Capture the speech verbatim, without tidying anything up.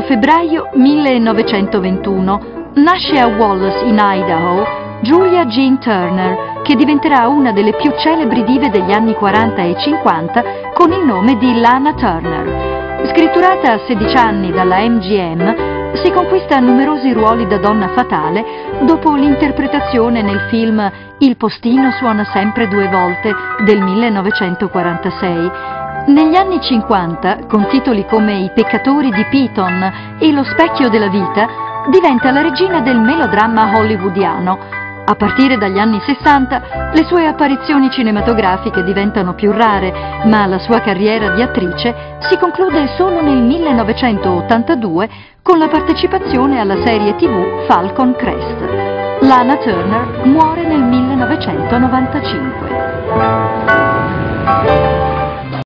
febbraio millenovecentoventuno nasce a Wallace, in Idaho, Julia Jean Turner, che diventerà una delle più celebri dive degli anni quaranta e cinquanta con il nome di Lana Turner. Scritturata a sedici anni dalla M G M, si conquista numerosi ruoli da donna fatale dopo l'interpretazione nel film Il postino suona sempre due volte del millenovecentoquarantasei. Negli anni cinquanta, con titoli come I peccatori di Piton e Lo specchio della vita, diventa la regina del melodramma hollywoodiano. A partire dagli anni sessanta, le sue apparizioni cinematografiche diventano più rare, ma la sua carriera di attrice si conclude solo nel millenovecentottantadue con la partecipazione alla serie tivù Falcon Crest. Lana Turner muore nel millenovecentonovantacinque.